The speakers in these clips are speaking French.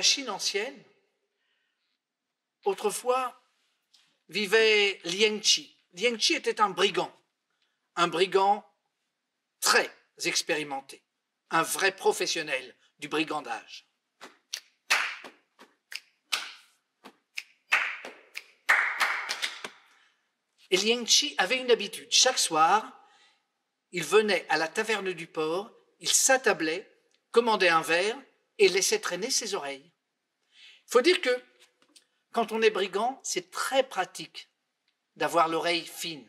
la Chine ancienne, autrefois, vivait Liang Qi. Liang Qi était un brigand très expérimenté, un vrai professionnel du brigandage. Et Liang Qi avait une habitude. Chaque soir, il venait à la taverne du port, il s'attablait, commandait un verre et laissait traîner ses oreilles. Il faut dire que quand on est brigand, c'est très pratique d'avoir l'oreille fine.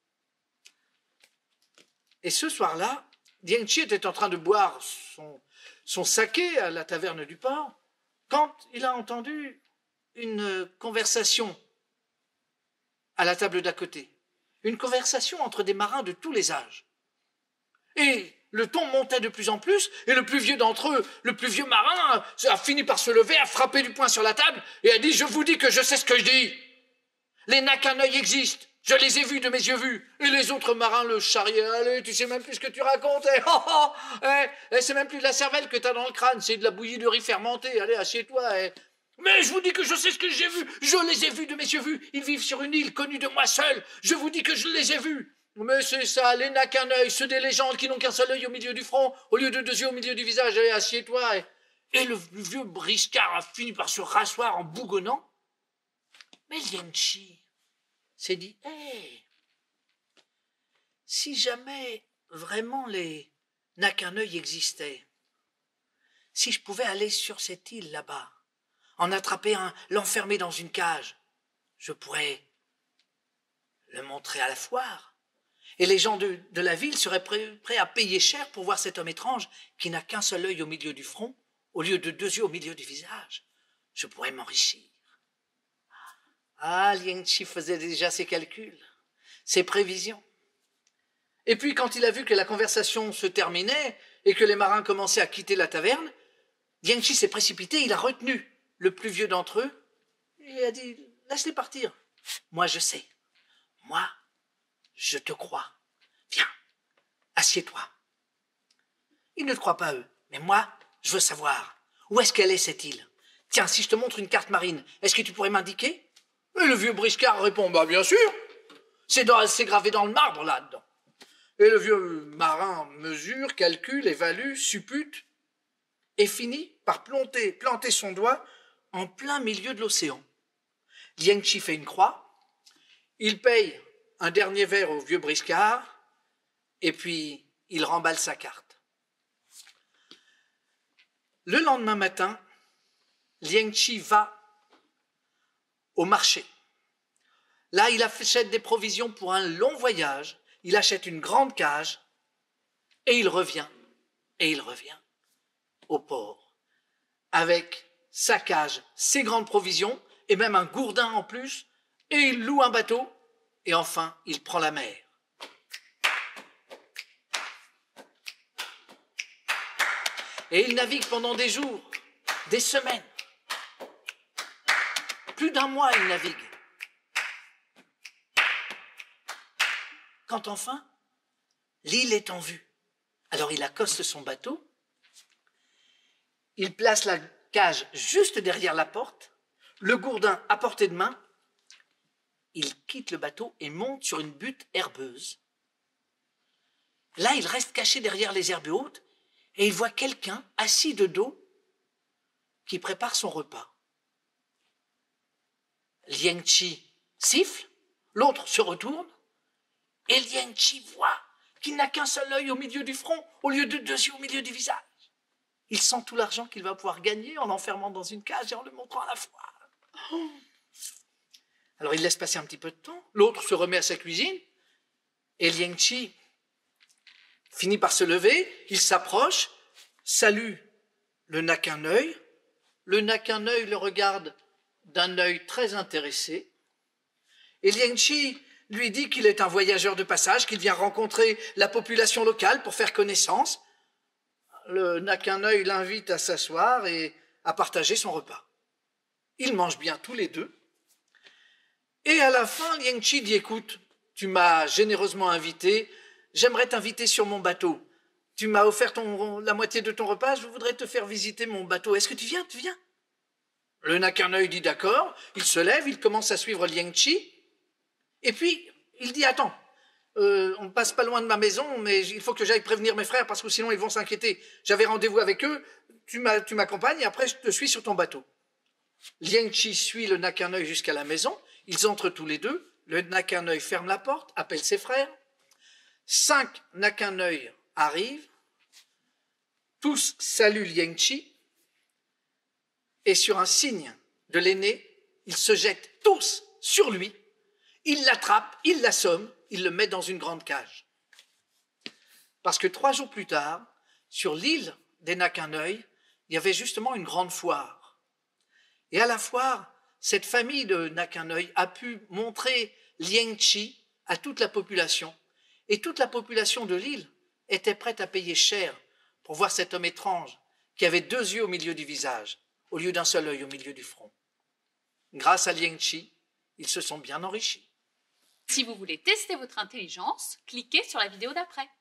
Et ce soir-là, Liang Qi était en train de boire son saké à la taverne du port quand il a entendu une conversation à la table d'à côté. Une conversation entre des marins de tous les âges. Et le ton montait de plus en plus, et le plus vieux d'entre eux, le plus vieux marin, a fini par se lever, a frappé du poing sur la table, et a dit « Je vous dis que je sais ce que je dis. Les Nakanoi existent, je les ai vus de mes yeux vus. » Et les autres marins le charriaient. « Allez, tu sais même plus ce que tu racontes. C'est même plus de la cervelle que t'as dans le crâne, c'est de la bouillie de riz fermentée. Allez, assieds-toi. Mais je vous dis que je sais ce que j'ai vu. Je les ai vus de mes yeux vus. Ils vivent sur une île connue de moi seul. Je vous dis que je les ai vus. Mais c'est ça, les n'a qu'un œil, ceux des légendes qui n'ont qu'un seul œil au milieu du front, au lieu de deux yeux au milieu du visage. Allez, assieds-toi. » Et le vieux briscard a fini par se rasseoir en bougonnant. Mais Liang Qi s'est dit « Hé, si jamais vraiment les n'a qu'un œil existaient, si je pouvais aller sur cette île là-bas, en attraper un, l'enfermer dans une cage, je pourrais le montrer à la foire. Et les gens de la ville seraient prêts à payer cher pour voir cet homme étrange qui n'a qu'un seul œil au milieu du front, au lieu de deux yeux au milieu du visage. Je pourrais m'enrichir. » Ah, Liang Qi faisait déjà ses calculs, ses prévisions. Et puis, quand il a vu que la conversation se terminait et que les marins commençaient à quitter la taverne, Liang Qi s'est précipité, il a retenu le plus vieux d'entre eux et a dit « Laisse-les partir. Moi, je sais. Moi, je te crois. Viens, assieds-toi. » Ils ne te croient pas, eux. Mais moi, je veux savoir. Où est-ce qu'elle est, cette île? Tiens, si je te montre une carte marine, est-ce que tu pourrais m'indiquer? Et le vieux briscard répond, bah bien sûr. C'est gravé dans le marbre, là-dedans. Et le vieux marin mesure, calcule, évalue, suppute, et finit par planter son doigt en plein milieu de l'océan. Liang Qi fait une croix, il paye un dernier verre au vieux briscard, et puis il remballe sa carte. Le lendemain matin, Liang Qi va au marché. Là, il achète des provisions pour un long voyage, il achète une grande cage, et il revient au port, avec sa cage, ses grandes provisions, et même un gourdin en plus, et il loue un bateau, et enfin, il prend la mer. Et il navigue pendant des jours, des semaines. Plus d'un mois, il navigue. Quand enfin, l'île est en vue. Alors il accoste son bateau, il place la cage juste derrière la porte, le gourdin à portée de main, il quitte le bateau et monte sur une butte herbeuse. Là, il reste caché derrière les herbes hautes et il voit quelqu'un assis de dos qui prépare son repas. Liang Qi siffle, l'autre se retourne et Liang Qi voit qu'il n'a qu'un seul œil au milieu du front au lieu de deux yeux au milieu du visage. Il sent tout l'argent qu'il va pouvoir gagner en l'enfermant dans une cage et en le montrant à la foire. Alors il laisse passer un petit peu de temps, l'autre se remet à sa cuisine et Liang Qi finit par se lever, il s'approche, salue le n'a qu'un œil, le n'a qu'un œil le regarde d'un œil très intéressé et Liang Qi lui dit qu'il est un voyageur de passage, qu'il vient rencontrer la population locale pour faire connaissance. Le n'a qu'un œil l'invite à s'asseoir et à partager son repas. Ils mangent bien tous les deux. Et à la fin, Liang Qi dit, écoute, tu m'as généreusement invité, j'aimerais t'inviter sur mon bateau. Tu m'as offert la moitié de ton repas, je voudrais te faire visiter mon bateau. Est-ce que tu viens? Le Nakaneuil dit d'accord, il se lève, il commence à suivre Liang Qi, et puis il dit attends, on passe pas loin de ma maison, mais il faut que j'aille prévenir mes frères parce que sinon ils vont s'inquiéter. J'avais rendez-vous avec eux, tu m'accompagnes et après je te suis sur ton bateau. Liang Qi suit le Nakaneuil jusqu'à la maison, ils entrent tous les deux, le Nakaneuil ferme la porte, appelle ses frères, 5 Nakaneuil arrivent, tous saluent Liang Qi, et sur un signe de l'aîné, ils se jettent tous sur lui, ils l'attrapent, ils l'assomment, ils le mettent dans une grande cage. Parce que 3 jours plus tard, sur l'île des Nakaneuil, il y avait justement une grande foire. Et à la foire, cette famille de Nakaneuil a pu montrer Liang Qi à toute la population. Et toute la population de l'île était prête à payer cher pour voir cet homme étrange qui avait 2 yeux au milieu du visage, au lieu d'un seul œil au milieu du front. Grâce à Liang Qi, ils se sont bien enrichis. Si vous voulez tester votre intelligence, cliquez sur la vidéo d'après.